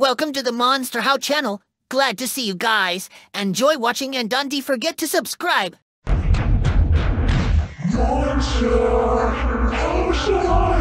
Welcome to the Monster How channel. Glad to see you guys. Enjoy watching and don't forget to subscribe. Monster How